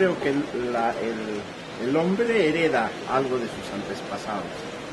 creo que el hombre hereda algo de sus antepasados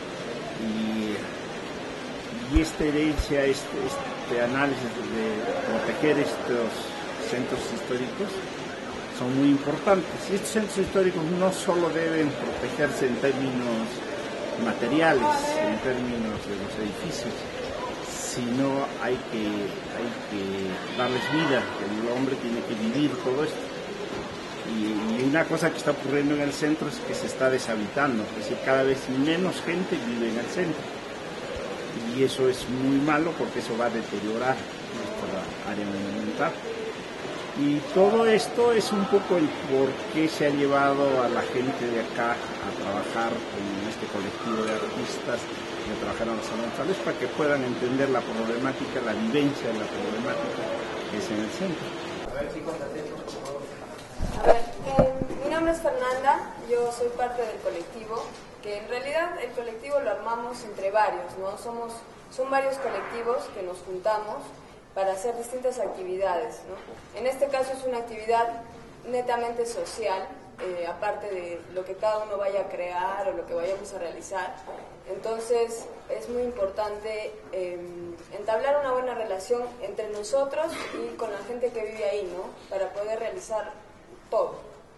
y esta herencia, este análisis de proteger estos centros históricos son muy importantes. Y estos centros históricos no solo deben protegerse en términos materiales, en términos de los edificios, sino hay que darles vida, el hombre tiene que vivir todo esto. Y una cosa que está ocurriendo en el centro es que se está deshabitando, es decir, cada vez menos gente vive en el centro. Y eso es muy malo porque eso va a deteriorar nuestra área monumental. Y todo esto es un poco el por qué se ha llevado a la gente de acá a trabajar en este colectivo de artistas, a trabajar en los salones, para que puedan entender la problemática, la vivencia de la problemática que es en el centro. A ver, chicos, atentos, por favor. A ver, mi nombre es Fernanda, yo soy parte del colectivo, que en realidad el colectivo lo armamos entre varios, ¿no? Son varios colectivos que nos juntamos para hacer distintas actividades, ¿no? En este caso es una actividad netamente social, aparte de lo que cada uno vaya a crear o lo que vayamos a realizar. Entonces es muy importante entablar una buena relación entre nosotros y con la gente que vive ahí, ¿no? Para poder realizar todo.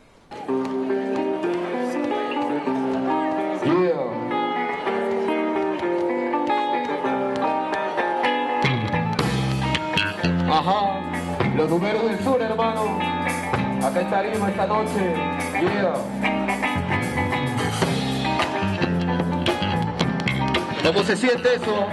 Ajá, los números del sur, hermano. Acá estaremos esta noche. Yeah. ¿Cómo se siente eso?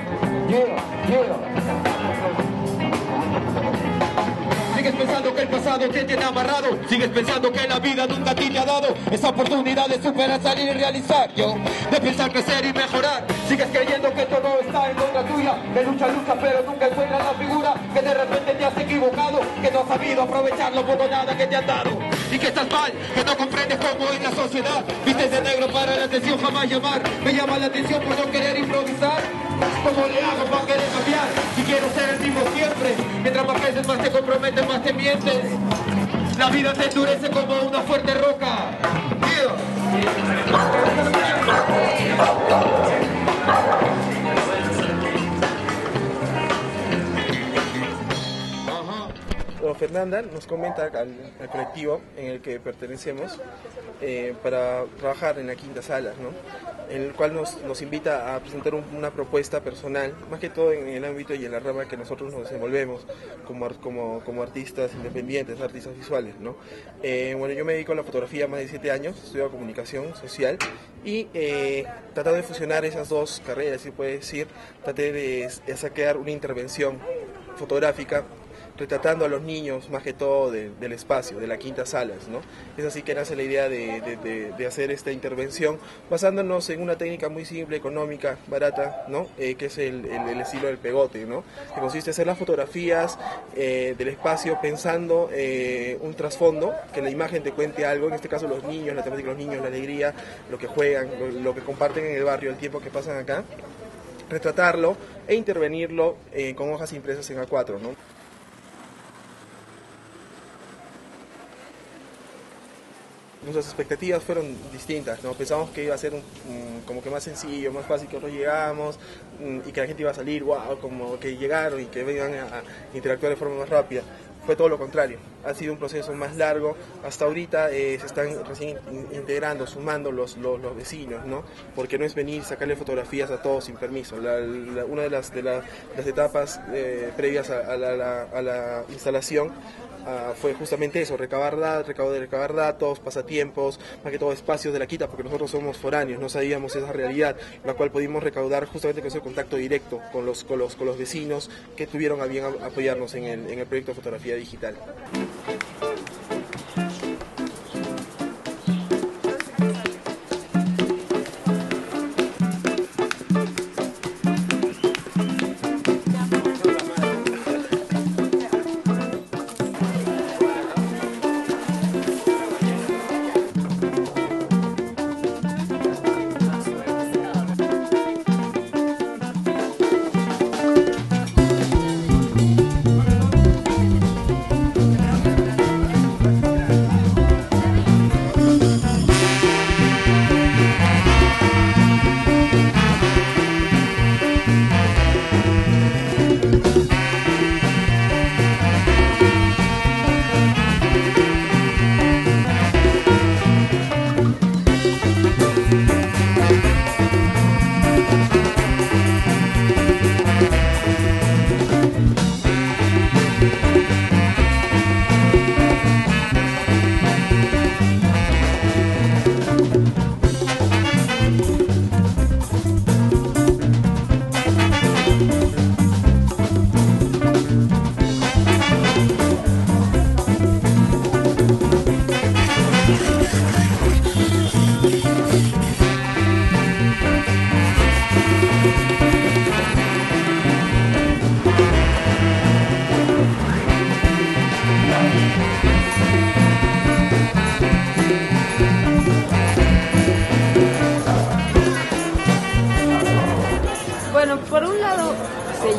Sigues pensando que el pasado te tiene amarrado. Sigues pensando que la vida nunca te ha dado esa oportunidad de superar, salir y realizar. De pensar, crecer y mejorar. Sigues creyendo que todo está en contra tuya. Que lucha, pero nunca encuentras la figura. Que de repente te has equivocado. Que no has sabido aprovecharlo por nada que te han dado. Y que estás mal, que no comprendes cómo es la sociedad. Vistes de negro para la atención, jamás llamar. Me llama la atención por no querer improvisar. ¿Cómo le hago para querer cambiar? Si quiero ser el mismo siempre. Mientras más creces, más te comprometes, más te mientes. La vida te endurece como una fuerte roca. Bueno, Fernanda nos comenta al colectivo en el que pertenecemos para trabajar en la quinta sala, ¿no? En el cual nos invita a presentar una propuesta personal, más que todo en el ámbito y en la rama que nosotros nos desenvolvemos como artistas independientes, artistas visuales, ¿no? Bueno, yo me dedico a la fotografía más de 7 años, estudio comunicación social y tratando de fusionar esas dos carreras, si puede decir, traté de sacar una intervención fotográfica retratando a los niños más que todo del espacio, de la quinta salas, ¿no? Es así que nace la idea de hacer esta intervención basándonos en una técnica muy simple, económica, barata, ¿no? Que es el estilo del pegote, ¿no? Que consiste en hacer las fotografías del espacio pensando un trasfondo, que la imagen te cuente algo, en este caso los niños, la temática de los niños, la alegría, lo que juegan, lo que comparten en el barrio, el tiempo que pasan acá, retratarlo e intervenirlo con hojas impresas en A4, ¿no? Nuestras expectativas fueron distintas, ¿no? Pensamos que iba a ser como que más sencillo, más fácil, que nosotros llegamos y que la gente iba a salir, wow, como que llegaron y que vengan a interactuar de forma más rápida. Fue todo lo contrario, ha sido un proceso más largo. Hasta ahorita se están recién integrando, sumando los vecinos, ¿no? Porque no es venir, sacarle fotografías a todos sin permiso. Una de las etapas previas a la instalación fue justamente eso, recabar datos, pasatiempos, más que todo espacios de la quinta, porque nosotros somos foráneos, no sabíamos esa realidad, la cual pudimos recaudar justamente con ese contacto directo con los vecinos que tuvieron a bien apoyarnos en el proyecto de fotografía digital.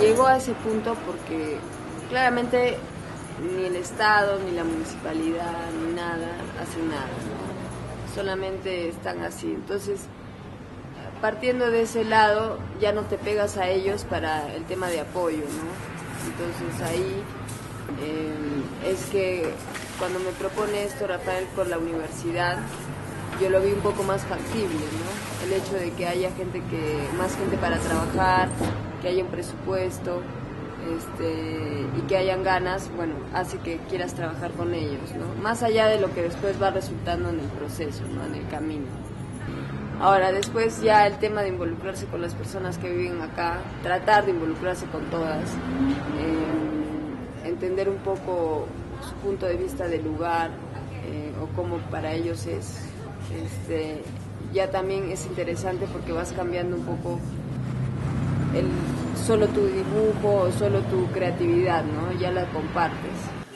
llegó a ese punto porque claramente ni el Estado, ni la municipalidad, ni nada hacen nada, ¿no? Solamente están así. Entonces, partiendo de ese lado, ya no te pegas a ellos para el tema de apoyo, ¿no? Entonces ahí es que cuando me propone esto Rafael por la universidad, yo lo vi un poco más factible, ¿no? El hecho de que haya más gente para trabajar, que haya un presupuesto, y que hayan ganas, bueno, hace que quieras trabajar con ellos, ¿no? Más allá de lo que después va resultando en el proceso, ¿no? En el camino. Ahora, después ya el tema de involucrarse con las personas que viven acá, tratar de involucrarse con todas, entender un poco su punto de vista del lugar, o cómo para ellos es, ya también es interesante porque vas cambiando un poco solo tu dibujo o solo tu creatividad, ¿no? Ya la compartes.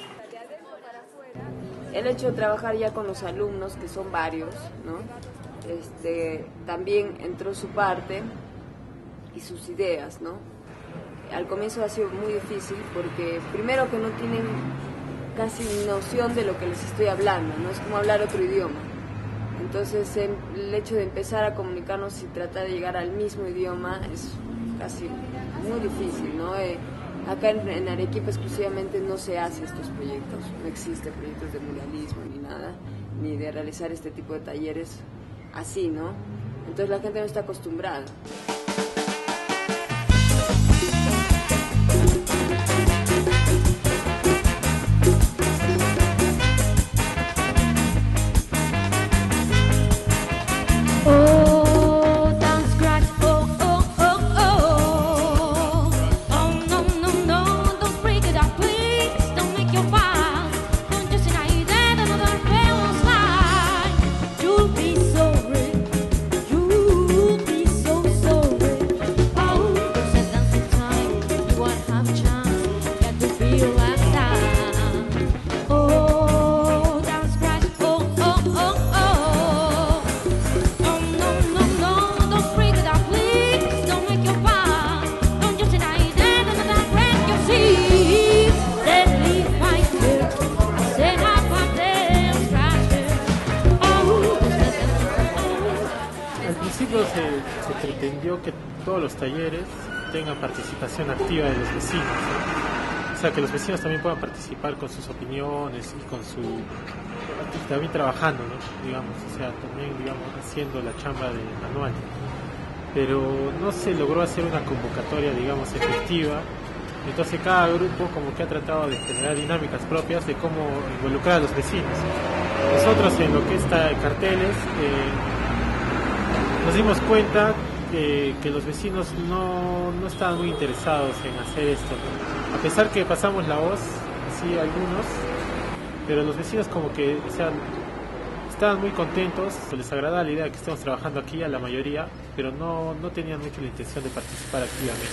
El hecho de trabajar ya con los alumnos, que son varios, ¿no? También entró su parte y sus ideas, ¿no? Al comienzo ha sido muy difícil porque primero que no tienen casi noción de lo que les estoy hablando, ¿no? Es como hablar otro idioma. Entonces el hecho de empezar a comunicarnos y tratar de llegar al mismo idioma es casi muy difícil, ¿no? Acá en Arequipa exclusivamente no se hace estos proyectos, no existen proyectos de muralismo ni nada, ni de realizar este tipo de talleres así, ¿no? Entonces la gente no está acostumbrada. Se pretendió que todos los talleres tengan participación activa de los vecinos, ¿no? O sea, que los vecinos también puedan participar con sus opiniones y también trabajando, ¿no? Digamos, o sea, también, digamos, haciendo la chamba de manual. Pero no se logró hacer una convocatoria, digamos, efectiva. Entonces cada grupo como que ha tratado de generar dinámicas propias de cómo involucrar a los vecinos. Nosotros en lo que está carteles, nos dimos cuenta que los vecinos no estaban muy interesados en hacer esto, ¿no? A pesar que pasamos la voz, sí, algunos, pero los vecinos como que, o sea, estaban muy contentos, les agradaba la idea de que estemos trabajando aquí a la mayoría, pero no tenían mucho la intención de participar activamente.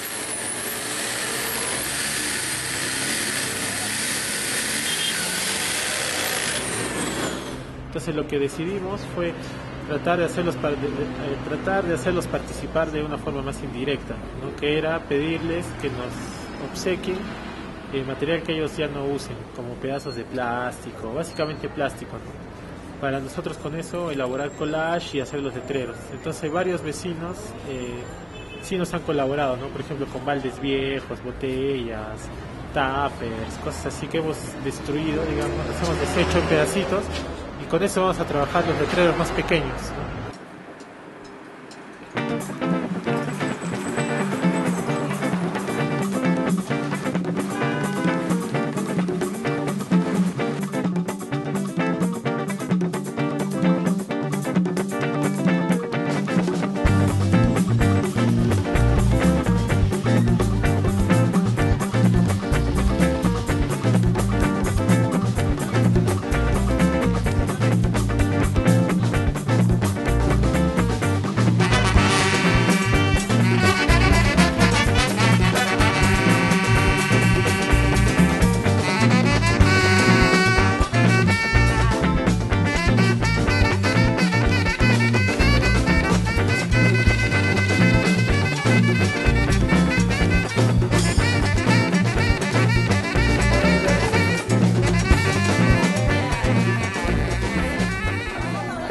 Entonces lo que decidimos fue tratar de hacerlos participar de una forma más indirecta, ¿no? Que era pedirles que nos obsequien material que ellos ya no usen, como pedazos de plástico, básicamente plástico, ¿no? Para nosotros con eso elaborar collage y hacer los letreros. Entonces varios vecinos sí nos han colaborado, ¿no? Por ejemplo con baldes viejos, botellas, tuppers, cosas así que hemos destruido, digamos, los hemos deshecho en pedacitos. Y con eso vamos a trabajar los letreros más pequeños, ¿no?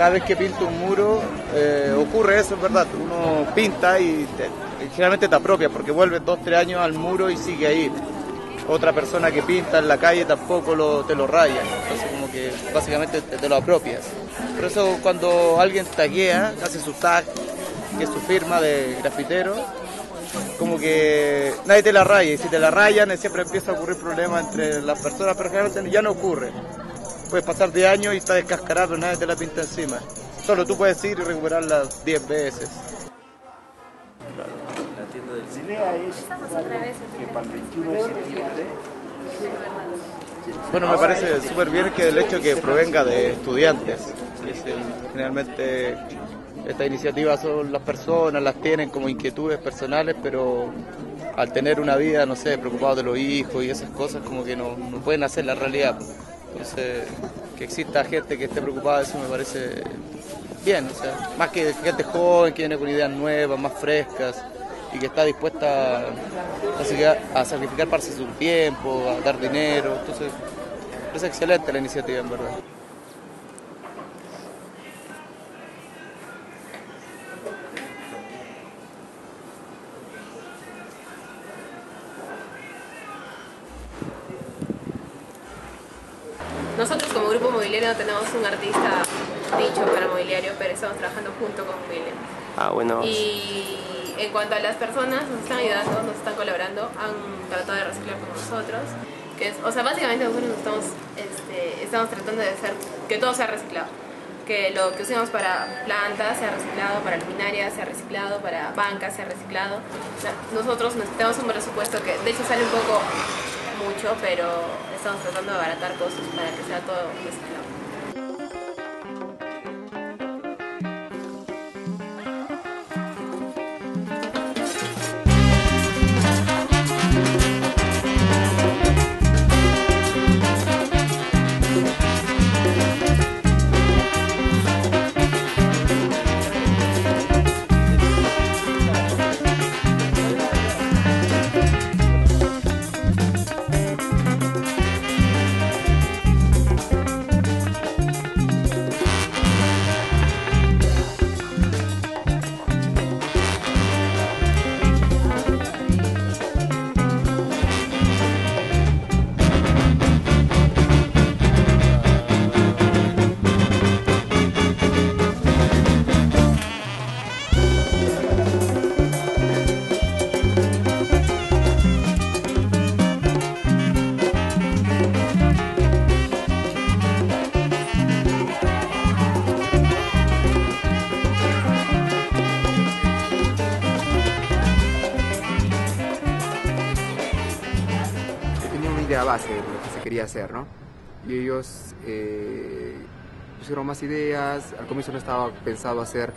cada vez que pinto un muro ocurre eso, es verdad. Uno pinta y generalmente te apropia porque vuelves 2-3 años al muro y sigue ahí. Otra persona que pinta en la calle tampoco te lo raya, entonces como que básicamente te lo apropias. Por eso cuando alguien taguea, hace su tag, que es su firma de grafitero, como que nadie te la raya, y si te la rayan siempre empieza a ocurrir problemas entre las personas, pero generalmente ya no ocurre. Puedes pasar 10 años y está descascarado, pero nadie te la pinta encima. Solo tú puedes ir y recuperarla 10 veces. La idea es que para el 21 de septiembre... Bueno, me parece súper bien que el hecho que provenga de estudiantes, generalmente estas iniciativas son las personas, las tienen como inquietudes personales, pero al tener una vida, no sé, preocupados de los hijos y esas cosas, como que no pueden hacer la realidad. Entonces, que exista gente que esté preocupada de eso me parece bien, o sea, más que gente joven que viene con ideas nuevas, más frescas y que está dispuesta a sacrificar parte de su tiempo, a dar dinero. Entonces, es excelente la iniciativa, en verdad. Nosotros como grupo mobiliario no tenemos un artista dicho para mobiliario, pero estamos trabajando junto con mobiliario. Ah, bueno. Y en cuanto a las personas, nos están ayudando, nos están colaborando, han tratado de reciclar con nosotros. O sea, básicamente nosotros estamos tratando de hacer que todo sea reciclado. Que lo que usemos para plantas sea reciclado, para luminaria sea reciclado, para bancas sea reciclado. O sea, nosotros necesitamos un presupuesto que de hecho sale un poco mucho, pero estamos tratando de abaratar costos para que sea todo reciclado. Base de lo que se quería hacer, ¿no? Y ellos pusieron más ideas. Al comienzo no estaba pensado hacer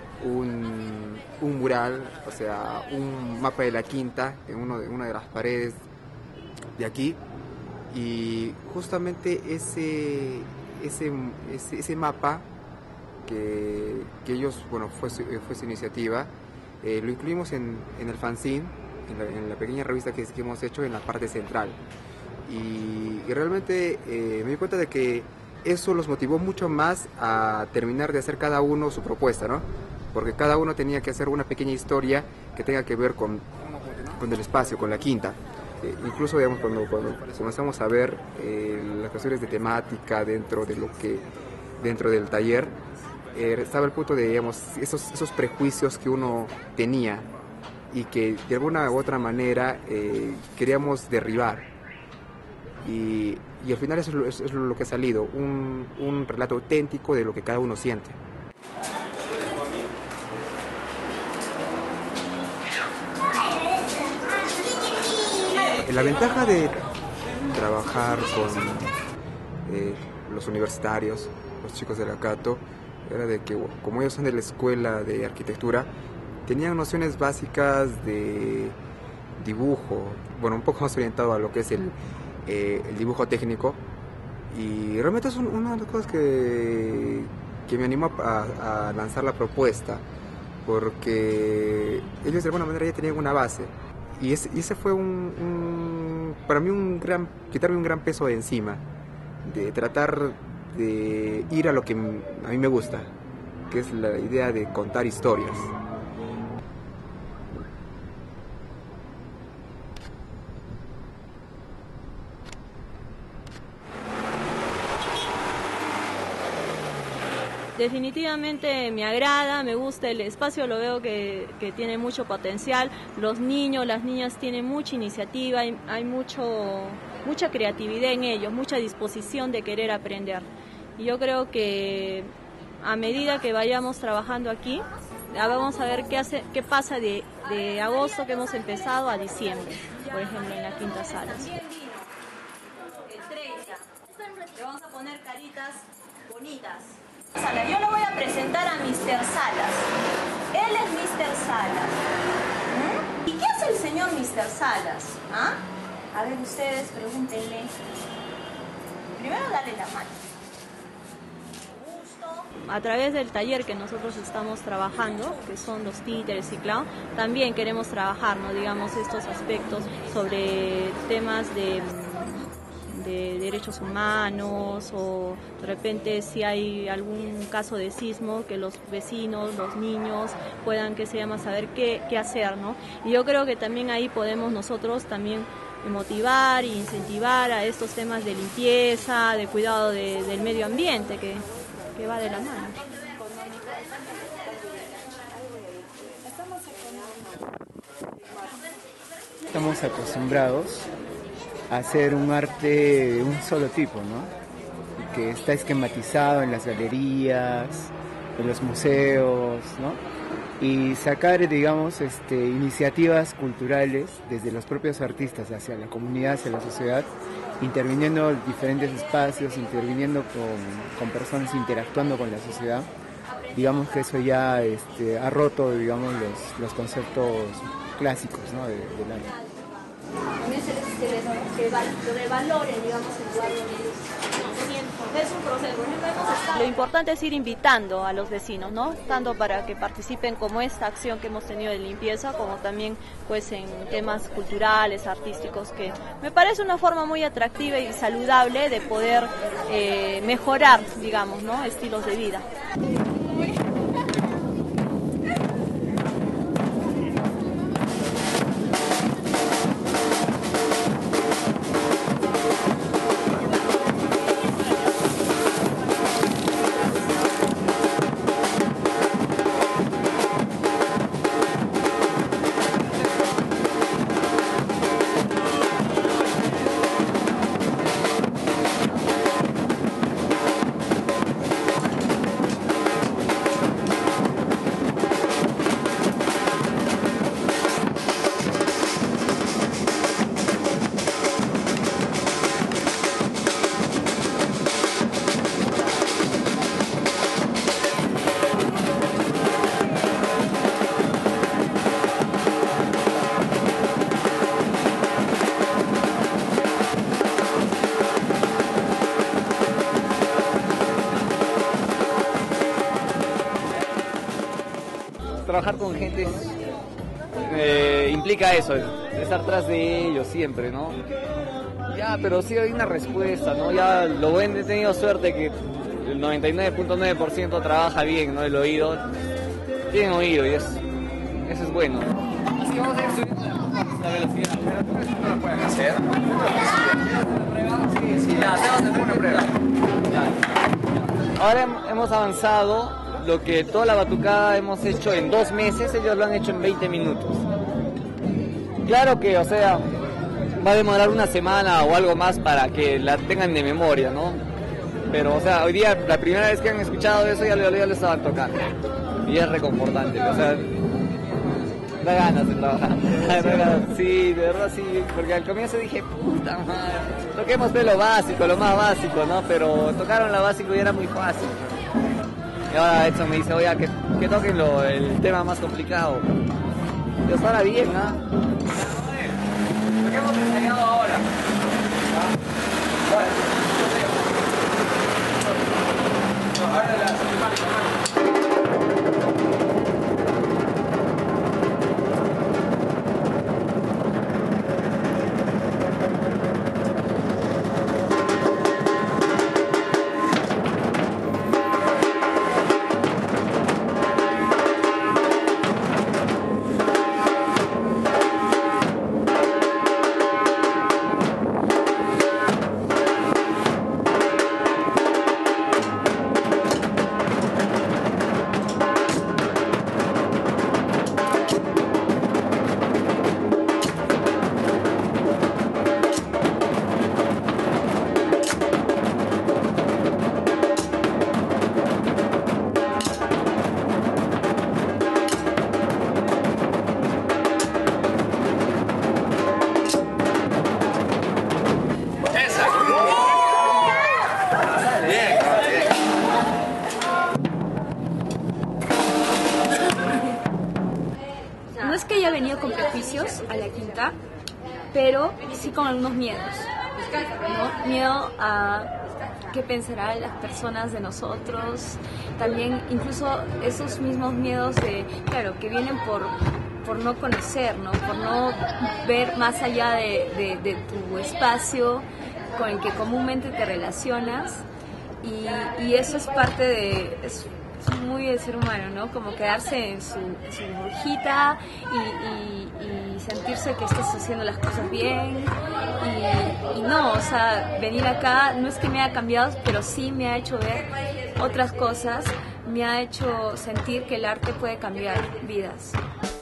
un mural, o sea, un mapa de la quinta en una de las paredes de aquí, y justamente ese mapa que ellos, bueno, fue su iniciativa, lo incluimos en el fanzine, en la pequeña revista que hemos hecho en la parte central. Y realmente me di cuenta de que eso los motivó mucho más a terminar de hacer cada uno su propuesta, ¿no? Porque cada uno tenía que hacer una pequeña historia que tenga que ver con el espacio, con la quinta. Incluso, digamos, cuando comenzamos a ver las cuestiones de temática dentro del taller, estaba el punto de, digamos, esos prejuicios que uno tenía y que de alguna u otra manera queríamos derribar. Y al final eso es lo que ha salido, un relato auténtico de lo que cada uno siente. La ventaja de trabajar con los universitarios, los chicos de la Cato, era de que, como ellos son de la escuela de arquitectura, tenían nociones básicas de dibujo, bueno, un poco más orientado a lo que es el dibujo técnico, y realmente es una de las cosas que me animó a lanzar la propuesta, porque ellos de alguna manera ya tenían una base, y ese fue para mí quitarme un gran peso de encima, de tratar de ir a lo que a mí me gusta. que es la idea de contar historias. Definitivamente me agrada, me gusta el espacio, lo veo que tiene mucho potencial. Los niños, las niñas tienen mucha iniciativa, hay mucha creatividad en ellos, mucha disposición de querer aprender. Y yo creo que a medida que vayamos trabajando aquí, vamos a ver qué pasa de agosto que hemos empezado a diciembre, por ejemplo en la quinta sala. El 30, le vamos a poner caritas bonitas. Yo le voy a presentar a Mr. Salas. Él es Mr. Salas. ¿Y qué hace el señor Mr. Salas? ¿Ah? A ver, ustedes pregúntenle. Primero dale la mano. A través del taller que nosotros estamos trabajando, que son los títeres y clown, también queremos trabajar, ¿no? Digamos, estos aspectos sobre temas de derechos humanos, o de repente si hay algún caso de sismo, que los vecinos, los niños puedan, que se llama, saber qué hacer, ¿no? Y yo creo que también ahí podemos nosotros también motivar e incentivar a estos temas de limpieza, de cuidado del medio ambiente, que va de la mano. Estamos acostumbrados a hacer un arte de un solo tipo, ¿no? Que está esquematizado en las galerías, en los museos, ¿no? Y sacar, digamos, iniciativas culturales desde los propios artistas hacia la comunidad, hacia la sociedad, interviniendo en diferentes espacios, interviniendo con personas, interactuando con la sociedad. Digamos que eso ya ha roto, digamos, los conceptos clásicos, ¿no? del arte. También que revaloren, digamos, el lugar donde ellos es un proceso. Lo importante es ir invitando a los vecinos, ¿no? Tanto para que participen como esta acción que hemos tenido de limpieza, como también pues en temas culturales, artísticos, que me parece una forma muy atractiva y saludable de poder mejorar, digamos, ¿no? Estilos de vida. Trabajar con gente implica eso, estar tras de ellos siempre, ¿no? Ya, pero sí hay una respuesta, ¿no? Ya he tenido suerte que el 99.9% trabaja bien, ¿no? El oído, tienen oído y eso es bueno. Así que vamos a ir subiendo la velocidad. No lo pueden hacer. Sí, ya, hacemos una prueba. Ahora hemos avanzado. Lo que toda la batucada hemos hecho en 2 meses, ellos lo han hecho en 20 minutos. Claro que, o sea, va a demorar una semana o algo más para que la tengan de memoria, ¿no? Pero, o sea, hoy día, la primera vez que han escuchado eso, ya lo estaban tocando. Y es reconfortante, o sea, da ganas de trabajar. Sí, de verdad sí, porque al comienzo dije, puta madre, toquemos de lo básico, lo más básico, ¿no? Pero tocaron lo básico y era muy fácil. Y ahora Edson me dice, oiga, que toquen el tema más complicado. Pero estará bien, ¿no? Lo que hemos ensayado ahora. Ahora es que haya venido con prejuicios a la quinta, pero sí con algunos miedos, ¿no? Miedo a qué pensarán las personas de nosotros, también incluso esos mismos miedos de, claro, que vienen por no conocer, ¿no? Por no ver más allá de tu espacio con el que comúnmente te relacionas, y eso es parte de... Es muy del ser humano, ¿no? Como quedarse en su burbujita y sentirse que estás haciendo las cosas bien y no, o sea, venir acá no es que me haya cambiado, pero sí me ha hecho ver otras cosas, me ha hecho sentir que el arte puede cambiar vidas.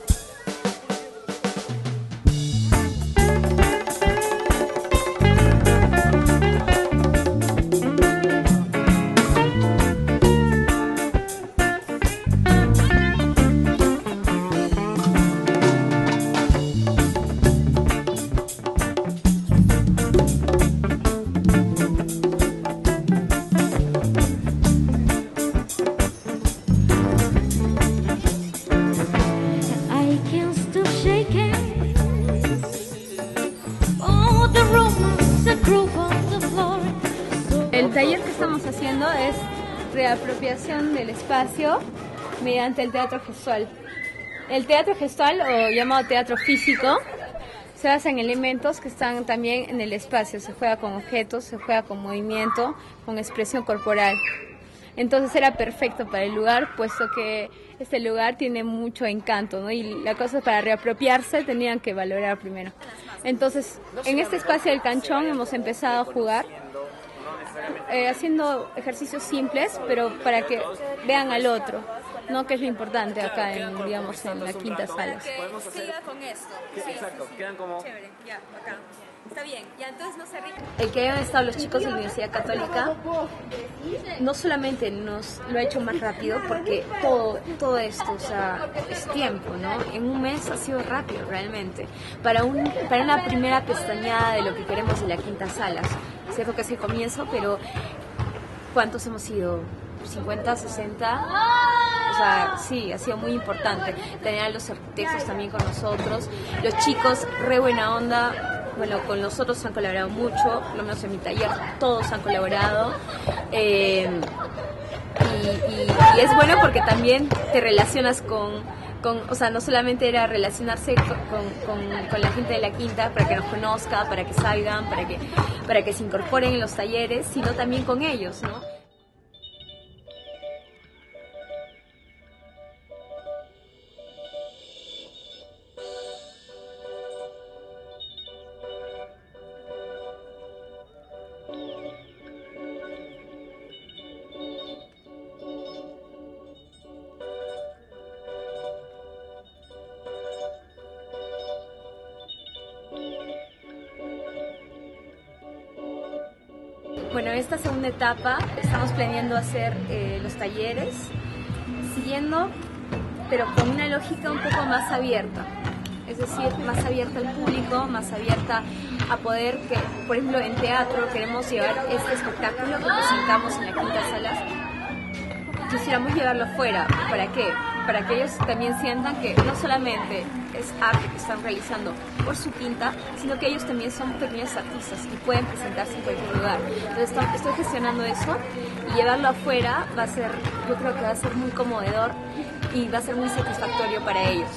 El taller que estamos haciendo es reapropiación del espacio mediante el teatro gestual. El teatro gestual, o llamado teatro físico, se basa en elementos que están también en el espacio. Se juega con objetos, se juega con movimiento, con expresión corporal. Entonces era perfecto para el lugar, puesto que este lugar tiene mucho encanto, ¿no? Y la cosa, para reapropiarse tenían que valorar primero. Entonces, en este espacio del canchón hemos empezado a jugar, haciendo ejercicios simples, pero para que vean al otro, ¿no? Que es lo importante acá, digamos, en la quinta sala. Siga con esto. Sí, exacto, quedan como... Chévere, ya, acá. Está bien, ya entonces no se ríen. El que hayan estado los chicos de la Universidad Católica no solamente nos lo ha hecho más rápido, porque todo esto, o sea, es tiempo, ¿no? En un mes ha sido rápido realmente. Para una primera pestañeada de lo que queremos de la quinta sala. Es cierto que es el comienzo, pero ¿cuántos hemos sido? ¿50, 60? O sea, sí, ha sido muy importante tener a los arquitectos también con nosotros. Los chicos, re buena onda. Bueno, con nosotros han colaborado mucho, por lo menos en mi taller todos han colaborado. Y es bueno porque también te relacionas con, o sea, no solamente era relacionarse con la gente de la quinta para que nos conozca, para que salgan, para que se incorporen en los talleres, sino también con ellos, ¿no? Bueno, esta segunda etapa estamos planeando hacer los talleres, siguiendo, pero con una lógica un poco más abierta. Es decir, más abierta al público, más abierta a poder que, por ejemplo, en teatro queremos llevar este espectáculo que presentamos en la quinta sala, quisiéramos llevarlo afuera. ¿Para qué? Para que ellos también sientan que no solamente es arte que están realizando por su quinta, sino que ellos también son pequeños artistas y pueden presentarse en cualquier lugar. Entonces estoy gestionando eso, y llevarlo afuera va a ser, yo creo que va a ser muy conmovedor y va a ser muy satisfactorio para ellos.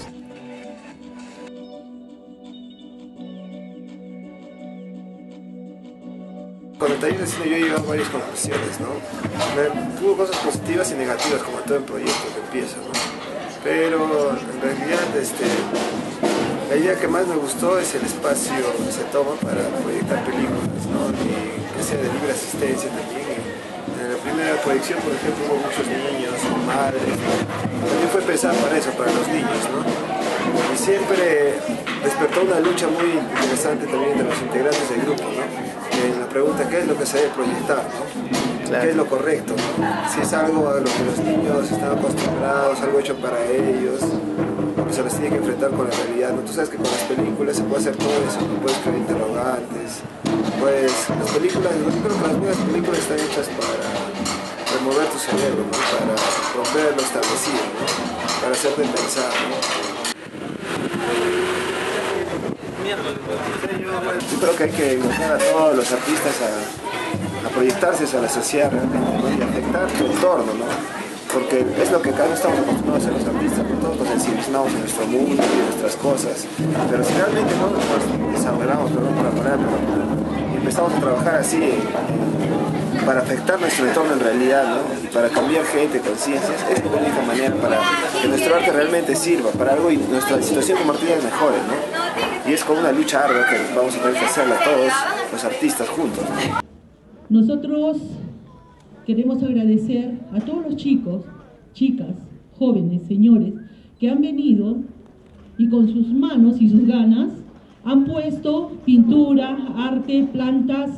Con el taller de cine yo he llegado a varias conclusiones, ¿no? Tuvo cosas positivas y negativas, como todo en proyecto que empieza, ¿no? Pero en realidad la idea que más me gustó es el espacio que se toma para proyectar películas, ¿no? Y que sea de libre asistencia también. En la primera proyección, por ejemplo, hubo muchos niños, madres, ¿no? También fue pensar para eso, para los niños, ¿no? Y siempre despertó una lucha muy interesante también de los integrantes del grupo, ¿no? La pregunta, ¿qué es lo que se debe proyectar, ¿no? Claro. ¿Qué es lo correcto, ¿no? Si es algo a lo que los niños están acostumbrados, algo hecho para ellos, que se les tiene que enfrentar con la realidad, ¿no? Tú sabes que con las películas se puede hacer todo eso, ¿no? Puedes crear interrogantes, pues las películas, yo creo que las buenas películas están hechas para remover tu cerebro, ¿no? Para romper lo establecido, ¿no? Para hacerte pensar, ¿no? Yo creo que hay que involucrar a todos los artistas a proyectarse hacia la sociedad realmente, ¿no? Y afectar su entorno, ¿no? Porque es lo que cada vez estamos acostumbrados a ser los artistas, ¿no? Todos nos ensimismamos en nuestro mundo y en nuestras cosas, pero si realmente no nos desarrollamos, perdón por la palabra, y empezamos a trabajar así para afectar nuestro entorno en realidad, ¿no? Y para cambiar gente, conciencias, es la única manera para que nuestro arte realmente sirva para algo y nuestra situación como artistas mejore, ¿no? Y es como una lucha ardua que vamos a tener que hacerla todos los artistas juntos, ¿no? Nosotros queremos agradecer a todos los chicos, chicas, jóvenes, señores, que han venido y con sus manos y sus ganas han puesto pintura, arte, plantas,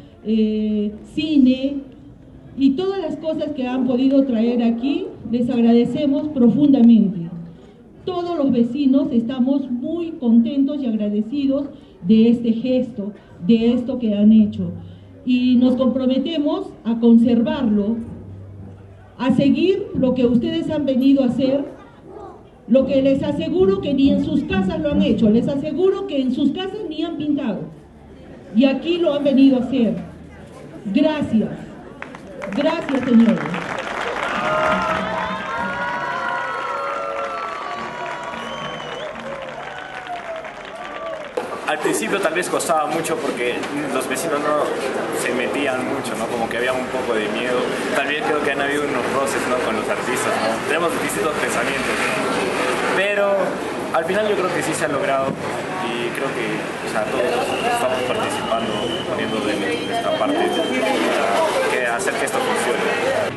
cine y todas las cosas que han podido traer aquí. Les agradecemos profundamente. Todos los vecinos estamos muy contentos y agradecidos de este gesto, de esto que han hecho. Y nos comprometemos a conservarlo, a seguir lo que ustedes han venido a hacer, lo que les aseguro que ni en sus casas lo han hecho, les aseguro que en sus casas ni han pintado, y aquí lo han venido a hacer. Gracias, gracias señores. Al principio tal vez costaba mucho porque los vecinos no se metían mucho, ¿no? Como que había un poco de miedo. También creo que han habido unos roces, ¿no? Con los artistas, ¿no? Tenemos distintos pensamientos, ¿no? Pero al final yo creo que sí se ha logrado y creo que, o sea, todos estamos participando, poniendo de nuestra parte para hacer que esto funcione.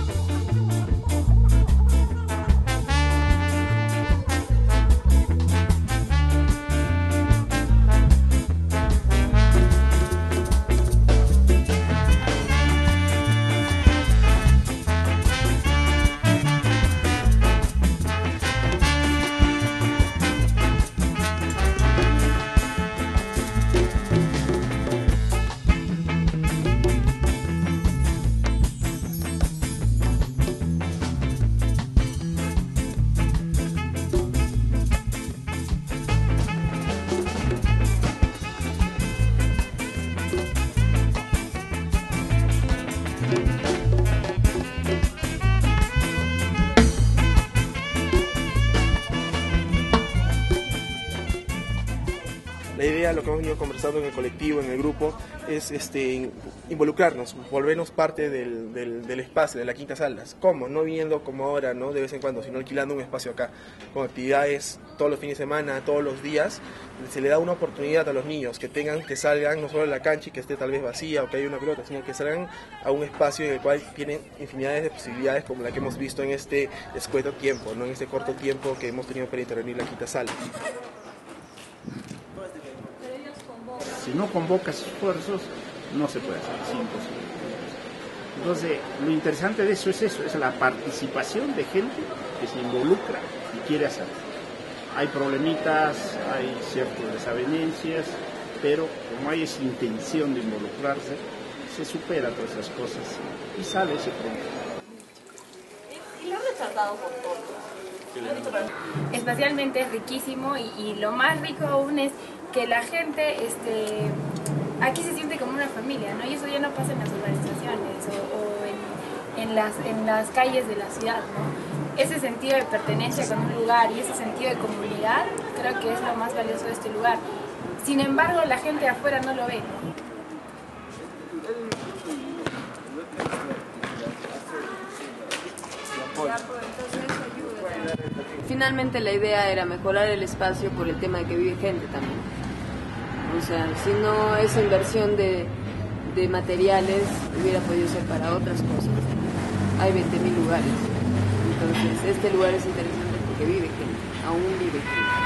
La idea, lo que hemos venido conversando en el colectivo, en el grupo, es involucrarnos, volvernos parte del espacio, de la Quinta Salas. ¿Cómo? No viendo como ahora, ¿no? De vez en cuando, sino alquilando un espacio acá, con actividades todos los fines de semana, todos los días. Se le da una oportunidad a los niños que salgan no solo a la cancha y que esté tal vez vacía o que haya una pelota, sino que salgan a un espacio en el cual tienen infinidades de posibilidades como la que hemos visto en este escueto tiempo, ¿no? En este corto tiempo que hemos tenido para intervenir la Quinta Sala. Si no convocas esfuerzos, no se puede hacer, es imposible. Entonces, lo interesante de eso, es la participación de gente que se involucra y quiere hacerlo. Hay problemitas, hay ciertas desavenencias, pero como hay esa intención de involucrarse, se supera todas esas cosas y sale ese problema. ¿Y lo han rechazado por todo? Espacialmente es riquísimo y lo más rico aún es que la gente aquí se siente como una familia, ¿no? Y eso ya no pasa en las urbanizaciones o en las calles de la ciudad, ¿no? Ese sentido de pertenencia con un lugar y ese sentido de comunidad creo que es lo más valioso de este lugar. Sin embargo, la gente de afuera no lo ve, ¿no? Finalmente la idea era mejorar el espacio por el tema de que vive gente también. O sea, si no esa inversión de materiales hubiera podido ser para otras cosas. Hay 20.000 lugares. Entonces este lugar es interesante porque vive gente, aún vive gente.